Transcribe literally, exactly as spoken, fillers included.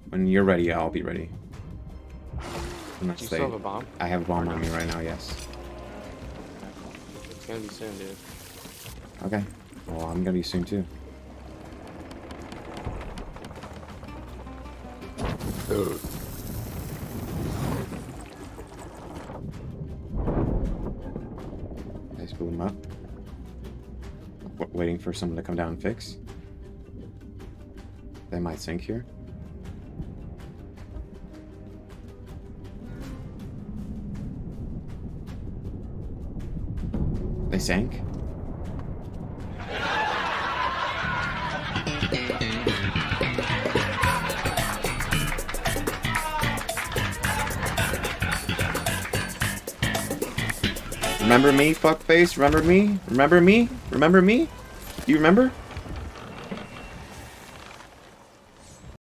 When you're ready, I'll be ready. Do you still have a bomb? I have a bomb on me right now, yes. It's gonna be soon, dude. Okay. Well, I'm gonna be soon too. Ugh. Nice, boot him up. W waiting for someone to come down and fix. They might sink here. They sank. Remember me, fuckface? Remember me? Remember me? Remember me? Do you remember?